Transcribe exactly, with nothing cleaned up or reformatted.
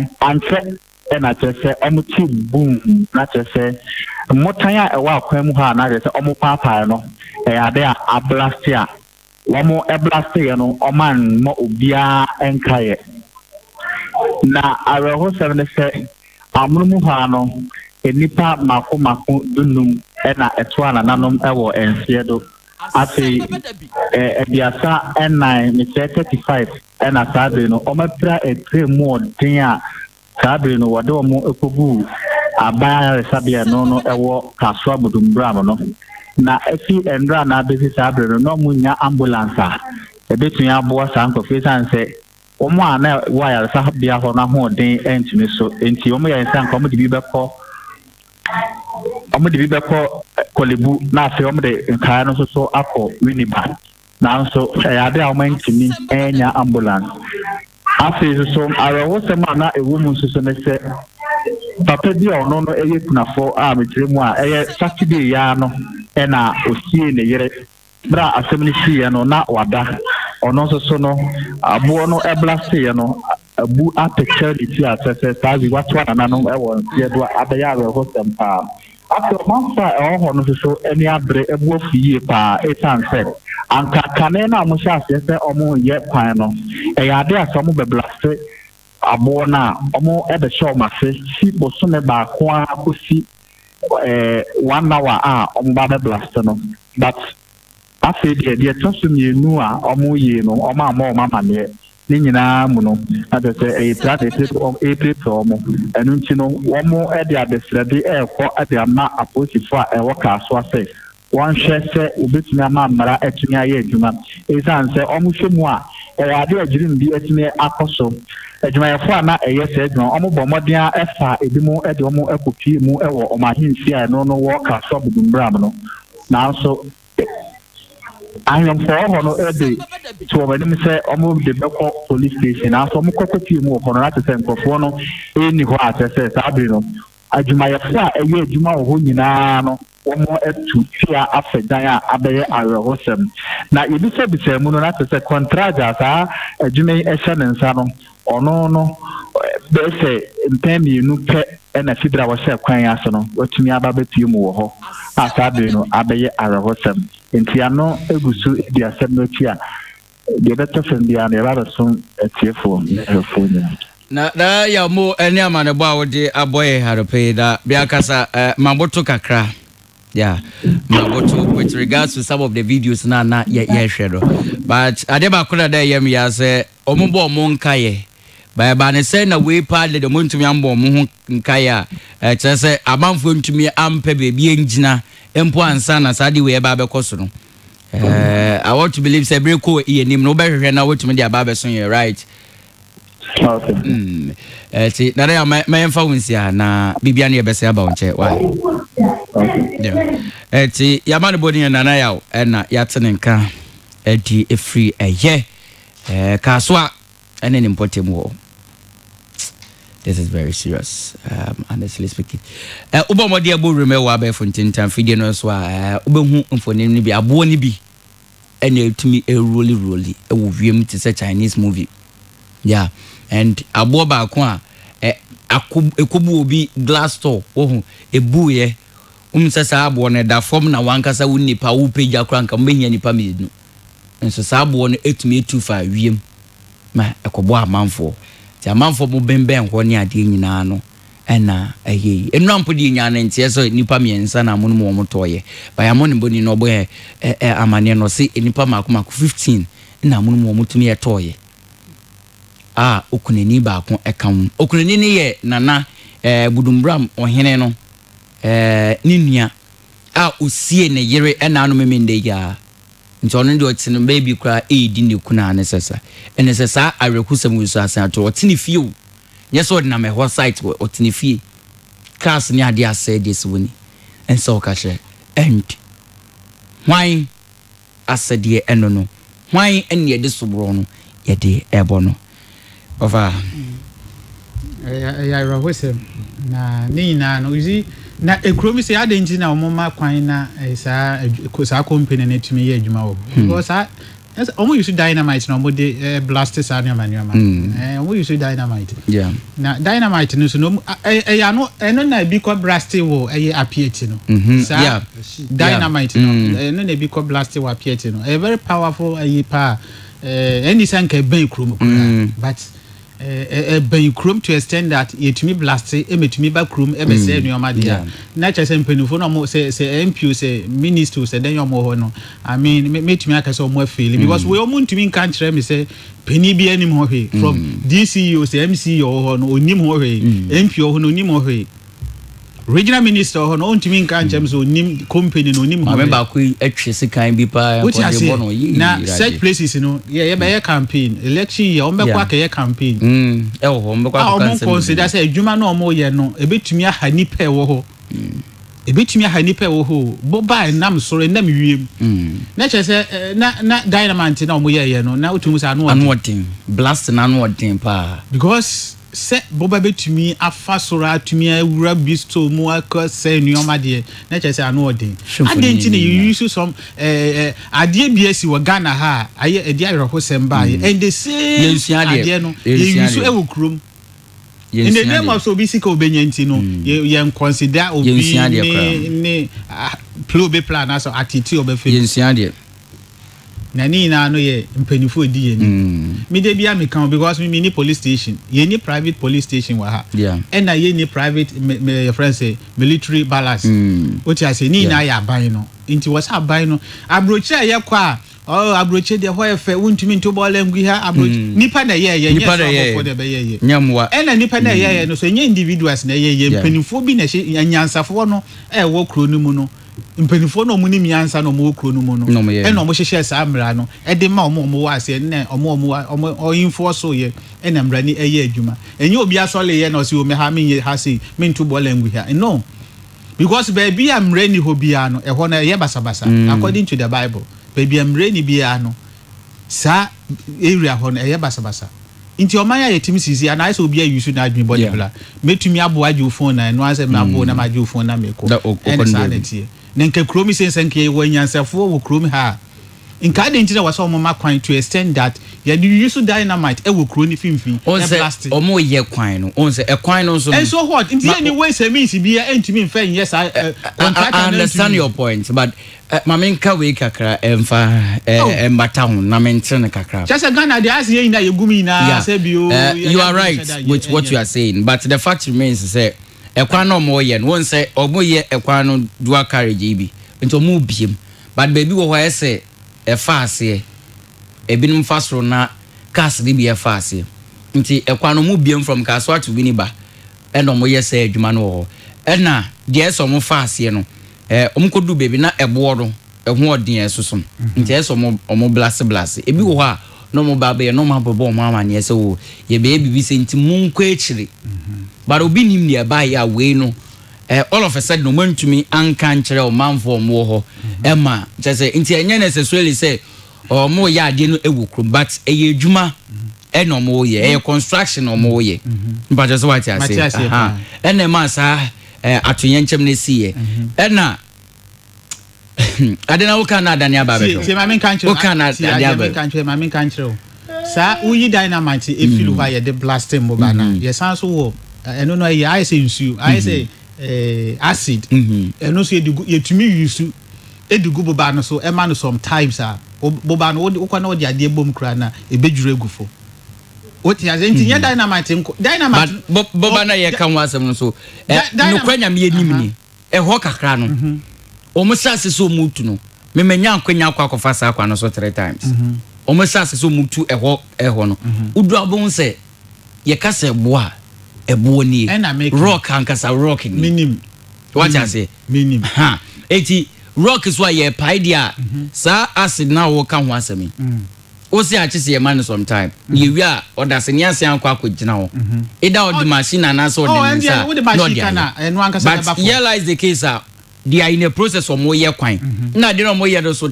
kwan anse na chese omo ti boom na chese motanya e wa kwan mu ha na chese omo papa no e ade a ablastia womo e blastia no oman mo obia enkaye na areho seven se amunu ha no enipa mako mako dunum e na etwa na nanom e wo ensie do ati eh biasa N nine me thirty-five and a sabe no o ma pra e tre mo den a sabe no wode o mo ekogu abaya sabe no no ewo kaso Buduburam no na efi endra na besi sabe no no munya ambulance a ebetun aboa sanko fesan se o mo ana wire sa bia ho na ho den entimi so enti o mo ya sanko mo dibi beko omo de bibeko kolebu na afi omo de nkaa no so so akọ winiba na so ya de omo ntimi enya ambulance afi so so arawo sema na ewu mu so so ne se papa bi ono no eye kunafo a metire mu a eye Saturday ya no e na osie ne yere bra asem ni sie no na wada ono so so no abo no e blast ye no abu apecture di ti atese sazi watu na no e won ye do abaya we hostem pa after months e ho no so eni abre ebu ofie pa etan said anka kane na mo sha se se omo ye kwan no e ya de aso mo be blast abo na omo e be show ma se si boso ne ba ko akosi eh one hour a omo ba be blast no but after the the tosu mi nu a omo ye no omo ama omo amane ni nyina mu no ade se e trade o April to mo enu nti no wo mo e de adesrede e ko ade ama aposifo a e wo ka so ase won hwe se obetumi ama mara etumi aye adwuma e san se omo hwemu a e ade agirim bi etumi akoso adwuma yefo na eye se adwuma omo bomoden a efa edimu e de omo ekopi mu e wo omahinsi a no no wo ka so Buduburam no na so I am for no every to when me say omo de beko police station aso mo kokoti mu for na tese nkofo no eni ho atese sabe no adwuma yefo a eye adwuma ho nyina no omo etu tia afedan a abeye arehosem na yebi se bi se mu no na tese contract asa adwuma e hye ne nsa no ono no be se mpemi nu pe na fidra wo se kwan aso no watumi aba betu mu wo ho asabe no abeye arehosem entiano egusu di asem no tia de beto fendia na ba so etiefo efonya na da ya mo eni amane bo awode aboye harope da bia kasa maboto kakra yeah maboto with regards to some of the videos na na ye ye hwedo but adeba kula da yem ya se ombo omo nkaye ba ba ne se na we pa de mo ntumi ambo omo ho nkaye a e se amanfo ntumi ampe bebi engina empo ansa na sadi we eba be koso no eh I want to believe say breko e nim no be hwehwe na wotumi de aba be so you right okay mm eh ti na ya me emfa wonsia na bibia na ye be se aba wonche why okay yeah eh ti ya man body na na ya e na ya tene nka e di e free eye eh kaso a ene ni mpotem wo. This is very serious, um, honestly speaking. Uh, Uba mo dia bo remember wa be fontintan fidie no so a ubehu mfoni ni bi abo ni bi ene tumi e rolly rolly e wo wiem ti say Chinese movie. Yeah, and abo ba ko a e akobu obi glass store wo e bu ye um sasa abo no da form na wankasa wo nipa wo page akra nka mbehia nipa medinu. Enso sa abo no etumi etu fa wiem ma ekobo amanfo ti amanfo mo bemben ho ne ade nyina no ena ehye enrampo di nyana ntie so nipa miensa na mo no mo toye ba ya mo ne boni no bo e amane no se nipa makoma fifteen na mo no mo tumi e toye ah okunani ba ko ekam okunani ne ye nana eh Buduburam ohene no eh ni nua a osie ne yere ena no memende ya ntono ndi otine baby kra edi ne kuna ne sesa ene sesa arekusam wiso asan to otine fie yeso na me ho site otine fie class ni ade ase this woni enso ka hye end why asede eno no why ene ye de sobro no ye de ebo no over eh ya arekusam na ni na no uzi na ekromi se ade nji na omoma kwan na sa sa company na tumi ye adwuma wo because Yes, omo use dynamite na omo de blast sa anya manuama. Eh omo use dynamite. Yeah. Na dynamite no so no eh ya no eh no na bi ko blast wo eh appear no. Yeah. Dynamite no eh no na bi ko blast wo appear no. A very powerful eh pa eh any san ka ben krom but eh ben krom to extend that yetumi blast e metumi ba krom e be say nuoma dia. Na chese mpenufo no mo say say M P say minister say den yomo ho no. I mean metumi aka say omo feel because we omo ntumi kan kire me say penny bi anim ho hwe from D C E O say M C E O ho no onim ho hwe M P ho no onim ho hwe regional minister ho no ntumi kan chem so onim company no onim ho hwe remember ku atwe sekan bi pa ko de bono yi na such places no yeah yeah be campaign election year on be kwa ka campaign mm e ho mbe kwa ka consider say adwuma no omo ye no ebetumi aha nipa e wo ho ebetumi aha nipa e wo ho bo ba nam soro nam wiem na che say na na dynamite na omo ye ye no na otumu sa no anodin blast na anodin pa because se boba betumi afa soro atumi awura bisto mu akọ se nuoma de na che say anodin adenti na you use some eh ade biasi wo Ghana ha aye ade ayro semba and they say ade no you use e wo krom in the name of so basic obedience no you consider obi ni ni plobe plan as attitude obefe yensiade na ni na no ye mpanifo di ye ni me de bia me kan because me ni police station ye ni private police station wa ha yeah and na ye ni private me your friend say military balance what you say ni na ya ban no nti was aban no abrochi ye kwa oh abrochi de ho efe wontumi nto bole ngui ha abrochi nipa na ye ye nipa na ye for de be ye nyamwa and na nipa na ye ye no so nye individuals na ye ye mpanifo bi na nyansafo no e wo kro no mu no mpanifo no mu ni miansa no mu okro no mu no e no mo hyehyɛ saa mra no e de ma omo omo wa ase ne omo omo omo oyinfo so ye e na mra ni e ye adwuma enye obi asole ye no se o me ha me ha se me nto bole ngui ha no because baby am ready hobia no e ho na ye basabasa according to the Bible baby am ready bia no sa area ho na ye basabasa inti omanya yetimi sisi ana iso obi ayusu na adwin body bla metumi abo aju phone na no ase me abo na maju phone na meko and sanity na nke kromi sense nke wo nyansafo wo kromi ha nka de ntira wasa omo makwan to extend that ya do use dynamite e wo kroni fimfin e blast omo ye kwan no on se e kwan no so and so what inti any way say means bia entimi mfen yes I understand your point but maminka we kakra emfa embata ho na mentre kakra just Ghana dey as ye na yegumi na say bio you are right with what you are saying but the fact remains say ekwan no mo ye no won say omo ye ekwan no dual carriage bi nto mo biem but baby wo ho say e fa ase e binum fasro na cars de bi e fa ase nti ekwan no mo biem from Kaswa to Winiba e no mo ye say adwuma no ho e na de so mo fa ase no eh omkodu baby na ebo do eho odin esosom nti eso mo omo blast blast ebi wo ha no mo ba be no ma bobo mo amane ese wo ye be bibi se nti munko echiri but obi nim ne ba ya we no eh all of a sudden no mantumi anka nkere o manfo mo ho e ma je nti enye necessarily say o mo ya ade no ewukrum but eye adwuma e no mo ye e construction no mo ye but just what I say aha e na ma sa eh atoyenchem ne sie e na adena wo kana adani ababe se ma men kan wo kana adani ababe kan ma men kan kire sa uyi dynamite e filu ha ye de blasting mo bana ye san so wo eno no ye I say nsu I say eh acid eno so ye tumi yusu edugu boba no so e ma no sometimes ah boba no wo kwa na wo de ade bom kra na e bedwure gufo oti ya nti ye dynamite dynamite boba na ye kan wasem no so no kwanya me enim ni e ho kakra no omo sase so mutu no me menya akwanya akwa akwa sa akwa no so three times omo sase so mutu e ho e ho no udu abon se ye kase boa e bo ni rock ankasa rock ni minim what you say minim ha eti rock is why ye paidia sa acid na wo ka ho asemi o si achi se man sometime ye wi a odase ni ase akwa akogina ho ida od machine na so de nsa no dia but here lies the case they are in a process of more year coin na dey no more year so